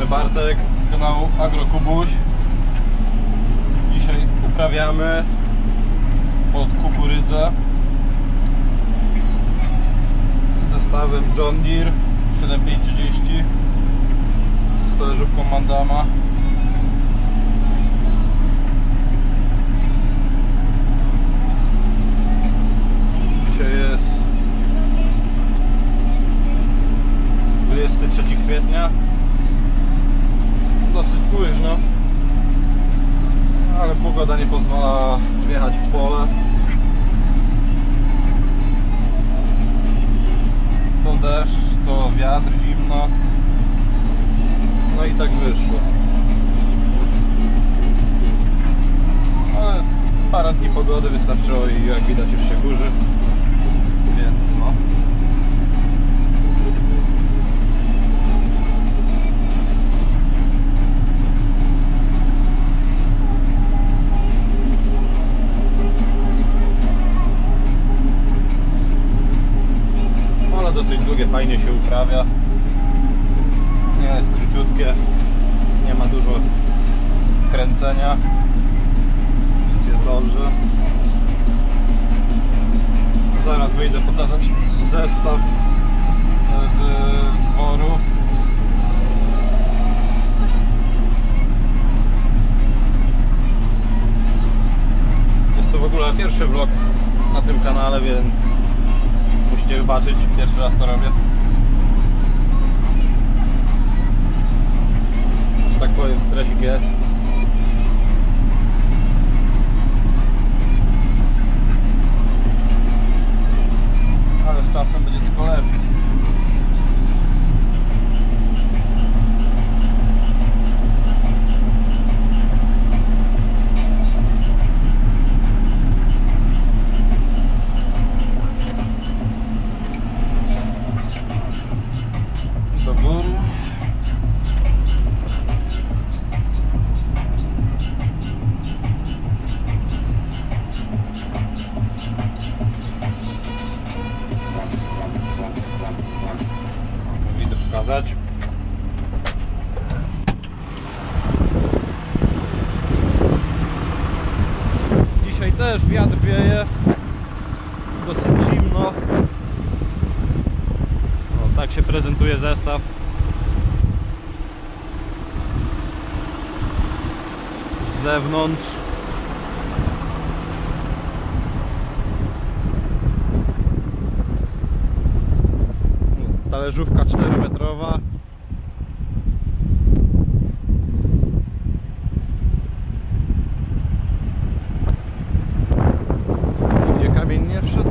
Bartek z kanału Agrokubuś. Dzisiaj uprawiamy pod kukurydzę zestawem John Deere 7530 z talerzówką Mandama. Dzisiaj jest 23 kwietnia. Dosyć późno, ale pogoda nie pozwala wjechać w pole. To deszcz, to wiatr, zimno. No i tak wyszło. Ale parę dni pogody wystarczyło i jak widać już się kurzy. Więc no. Dosyć długie, fajnie się uprawia. Nie jest króciutkie, nie ma dużo kręcenia, więc jest dobrze. Zaraz wyjdę pokazać zestaw z dworu. Jest to w ogóle pierwszy vlog na tym kanale, więc musicie wybaczyć, pierwszy raz to robię. Że tak powiem, stresik jest. Ale z czasem będzie tylko lepiej. Do góry. Idę pokazać. Dzisiaj też wiatr wieje. Dosyć zimno. O, tak się prezentuje zestaw. Z zewnątrz. Talerzówka 4-metrowa. Gdzie kamień nie wszedł?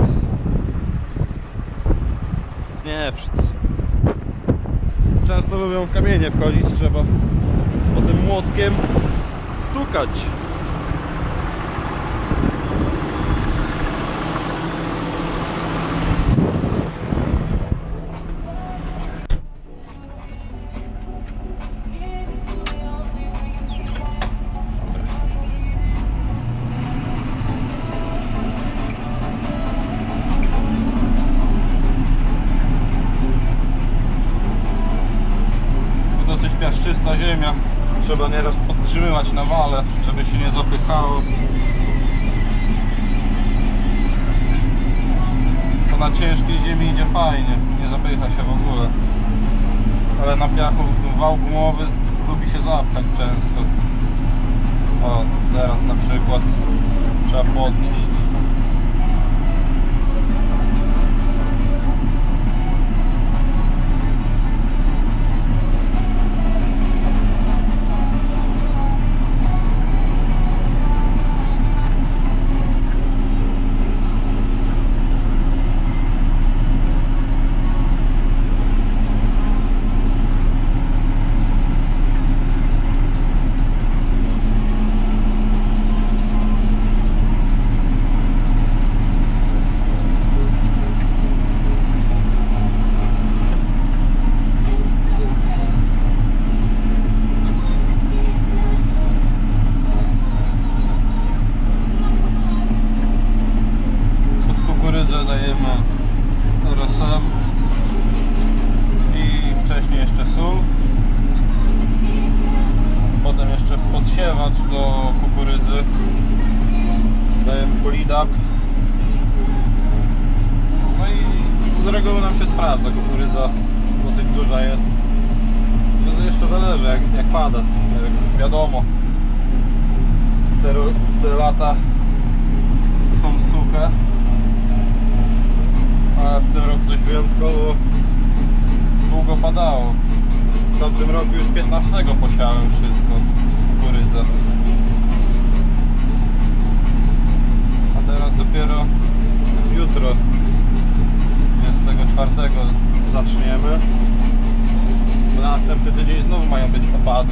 Nie wszedł. Często lubią kamienie wchodzić, trzeba potem młotkiem stukać. Dosyć piaszczysta ziemia. Trzeba nieraz podtrzymywać na wale, żeby się nie zapychało. To na ciężkiej ziemi idzie fajnie, nie zapycha się w ogóle. Ale na piachu wał gumowy lubi się zapchać często. O, teraz na przykład trzeba podnieść. siewacz do kukurydzy. Dajemy Polidap. No i z reguły nam się sprawdza, kukurydza dosyć duża jest. To jeszcze zależy jak pada, jak wiadomo. Te lata są suche, ale w tym roku coś wyjątkowo długo padało. W tamtym roku już 15 posiałem wszystko, kukurydzę. A teraz dopiero jutro, 24 zaczniemy. Bo na następny tydzień znowu mają być opady.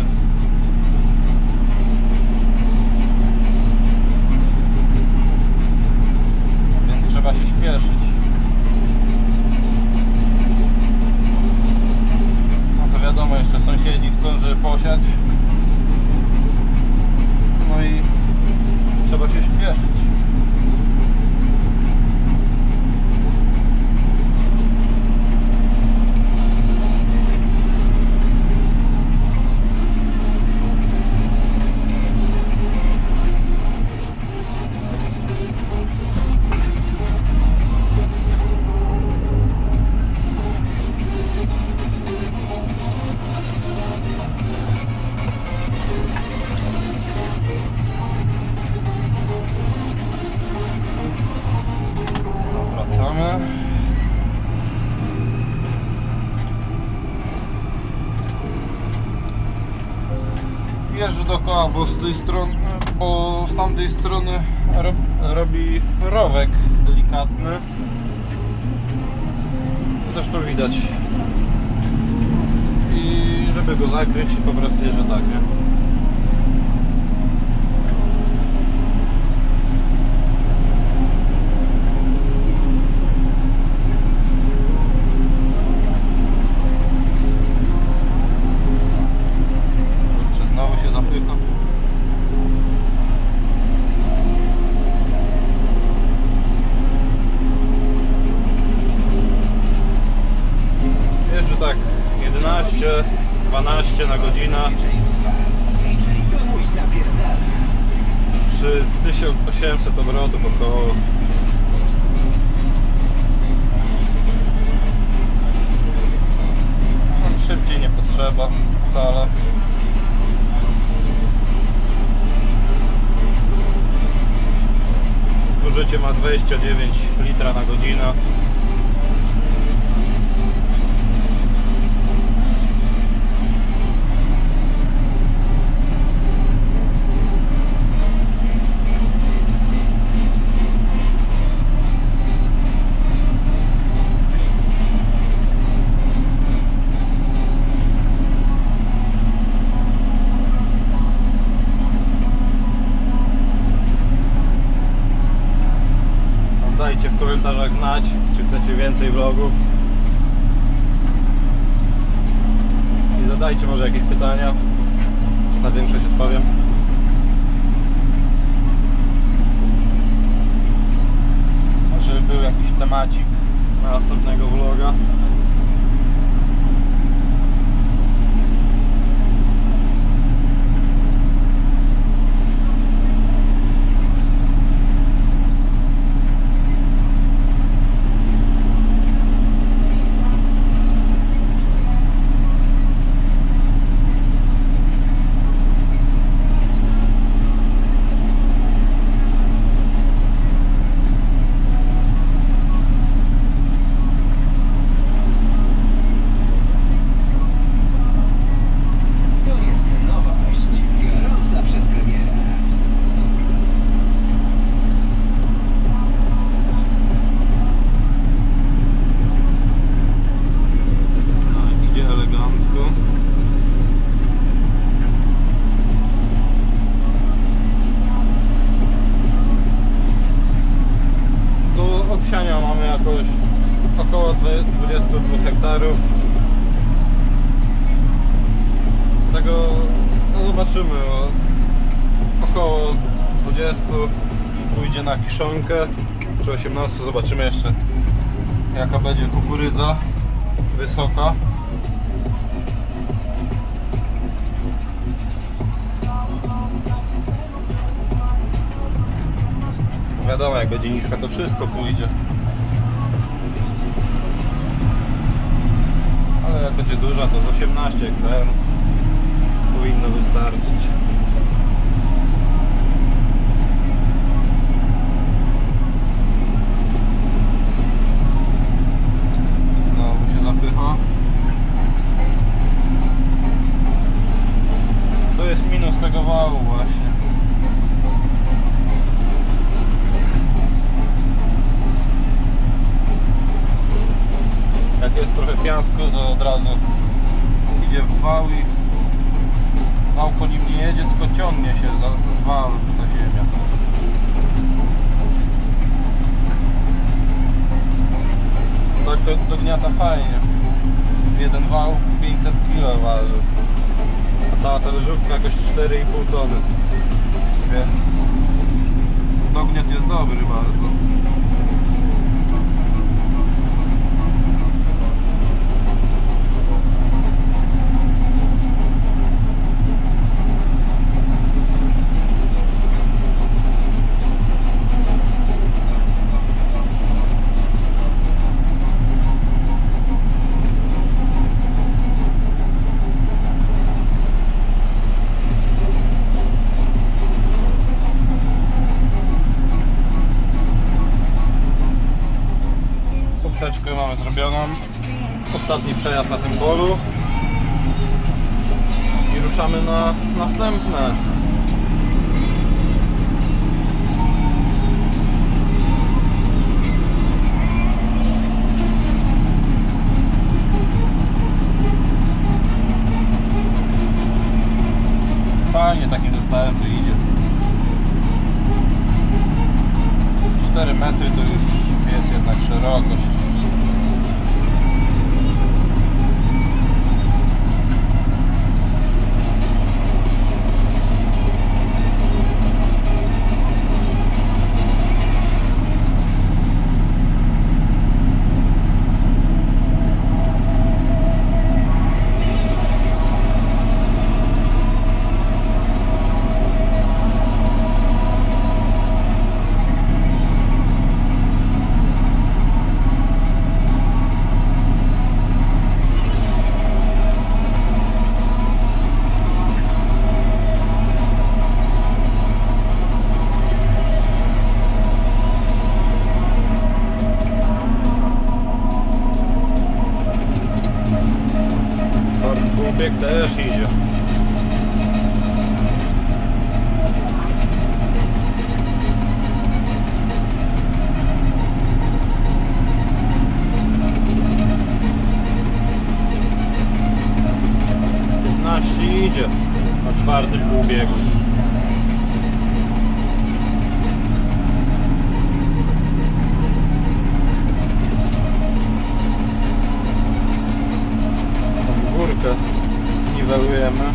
Więc trzeba się śpieszyć. No to wiadomo, jeszcze sąsiedzi chcą, żeby posiać. No i trzeba się śpieszyć. Jeżdżę dookoła, bo z tej strony, bo z tamtej strony robi rowek delikatny. Zresztą widać. I żeby go zakryć, po prostu jeżdżę tak, nie? Jeżdżę tak 11-12 na godzinę przy 1800 obrotów około. Szybciej nie potrzeba wcale. Zużycie ma 29 litra na godzinę. Dajcie w komentarzach znać, czy chcecie więcej vlogów i zadajcie może jakieś pytania, na większość odpowiem. Żeby był jakiś temacik na następnego vloga. Obsiania mamy jakoś około 22 hektarów. Z tego no zobaczymy, około 20 pójdzie na kiszonkę, przy 18 zobaczymy jeszcze jaka będzie kukurydza wysoka. wiadomo, jak będzie niska, to wszystko pójdzie. Ale jak będzie duża, to z 18 hektarów powinno wystarczyć. Znowu się zapycha. To jest minus tego wału właśnie. Jak jest trochę piasku, to od razu idzie w wał i wał po nim nie jedzie, tylko ciągnie się z wałem ta ziemia. Tak to gniata fajnie. Jeden wał 500 kg waży, a cała ta leżówka jakoś 4,5 tony, więc dogniat jest dobry bardzo. Poprzeczkę mamy zrobioną. Ostatni przejazd na tym polu i ruszamy na następne. Fajnie takim zestawem to idzie. 4 metry to już jest jednak szerokość. Półbieg też idzie. Idzie na czwartym półbiegu. Tą górkę zniwelujemy.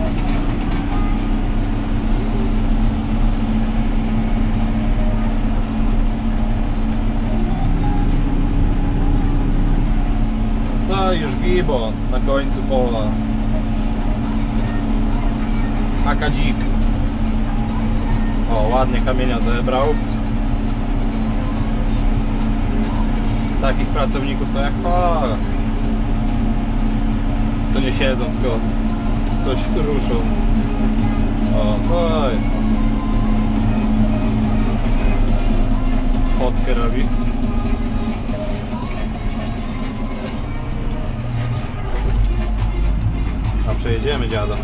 Stoi już gibon na końcu pola. Akadzik. O, ładnie kamienia zebrał. Takich pracowników to jak fala. Co nie siedzą, tylko coś ruszą. O, to jest. Fotkę robi. A przejedziemy dziada.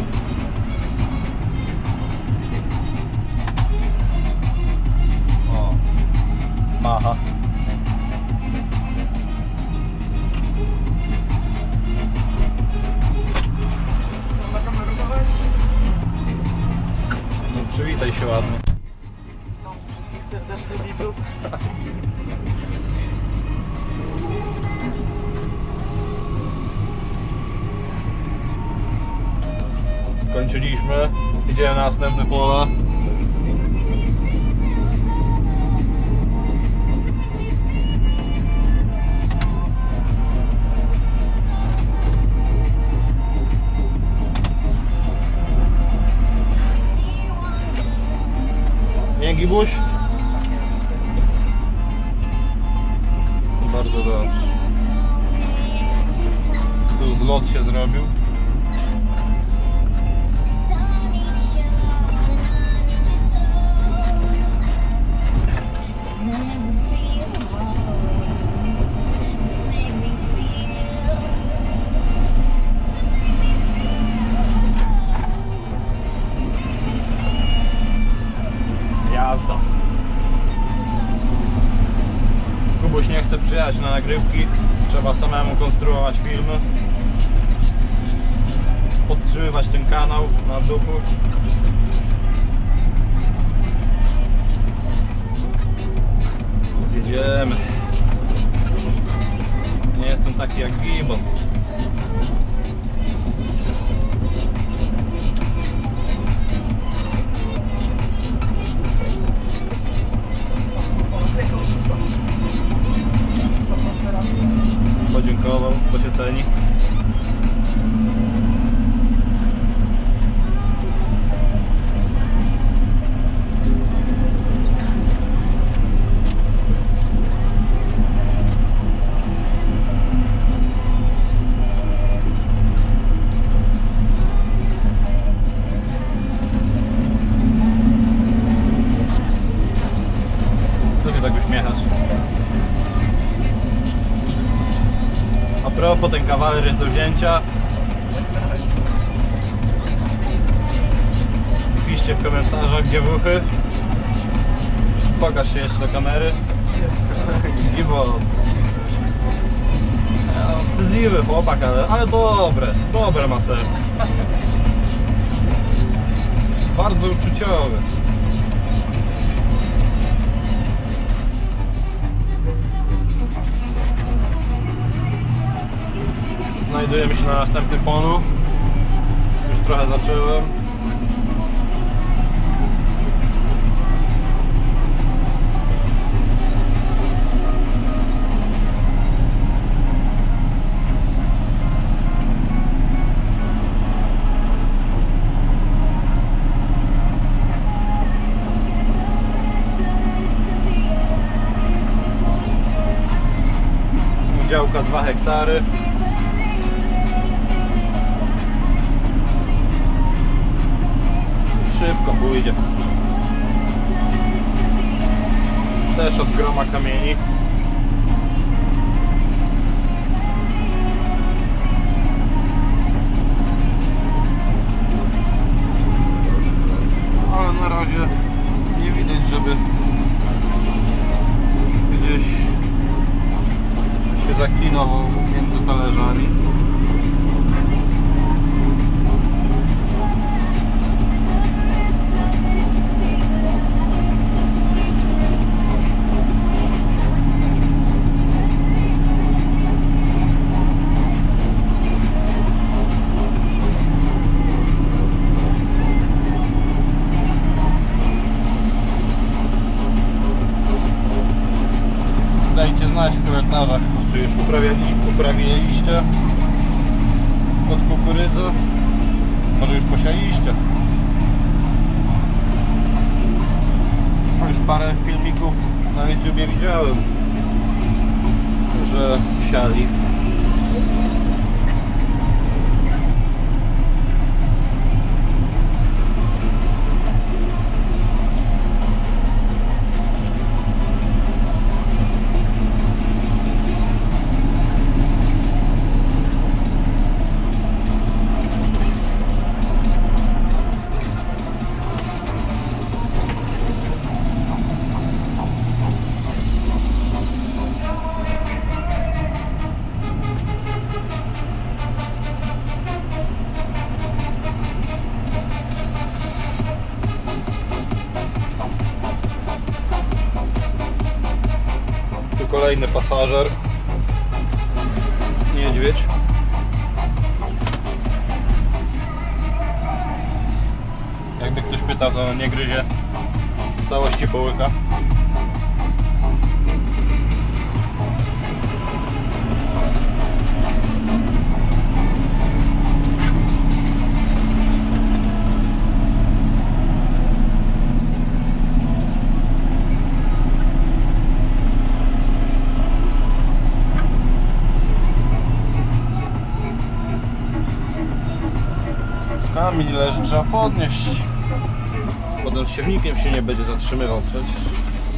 Macha. Co, nakamerować? No, przywitaj się ładnie. No, wszystkich serdecznie widzów. Skończyliśmy. Idziemy na następne pole. Nie, Gibuś? Bardzo dobrze. Tu zlot się zrobił. Jazda. Kubuś nie chce przyjechać na nagrywki. Trzeba samemu konstruować filmy. Podtrzymywać ten kanał na duchu. Zjedziemy. Nie jestem taki jak Gibbon. Podziękował, to się ceni. Co się tak uśmiechasz? A propos, ten kawaler jest do wzięcia. Piszcie w komentarzach, gdzie wuchy. Pokaż się jeszcze do kamery. Gibbon. Wstydliwy chłopak, ale dobre ma serce. Bardzo uczuciowy. Znajdujemy się na następnym polu. Już trochę zacząłem. Działka 2 hektary. Szybko pójdzie. Też od groma kamieni. Ale na razie nie widać, żeby gdzieś się zaklinował między talerzami. Dajcie znać w komentarzach, czy już uprawiliście pod kukurydzę. Może już posialiście. Już parę filmików na YouTubie widziałem, że siali. Kolejny pasażer, niedźwiedź. Jakby ktoś pytał, to nie gryzie w całości połyka. tyle, że trzeba podnieść. Potem z siewnikiem się nie będzie zatrzymywał przecież.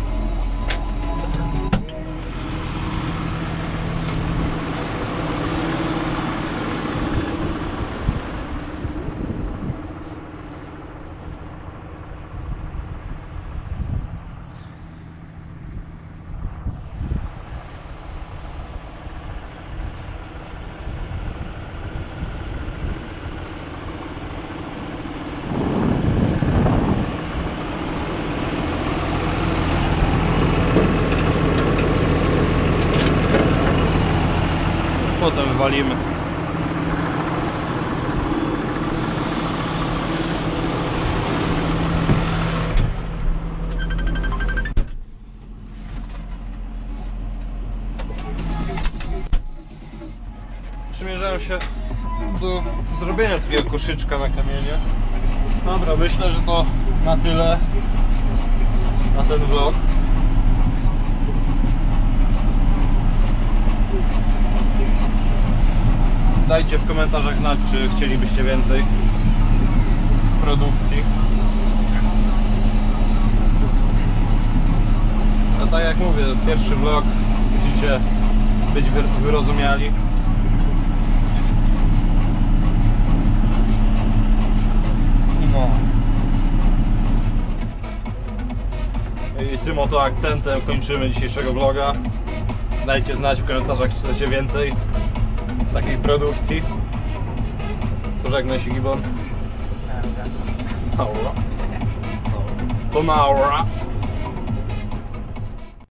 Potem wywalimy. Przymierzałem się do zrobienia takiego koszyczka na kamienie. Dobra, myślę, że to na tyle na ten vlog. Dajcie w komentarzach znać, czy chcielibyście więcej produkcji. A tak jak mówię, pierwszy vlog, musicie być wyrozumiali. No. I tym oto akcentem kończymy dzisiejszego vloga. Dajcie znać w komentarzach, czy chcecie więcej takiej produkcji. Pożegnaj się, Gibbon. Naura. To Naura.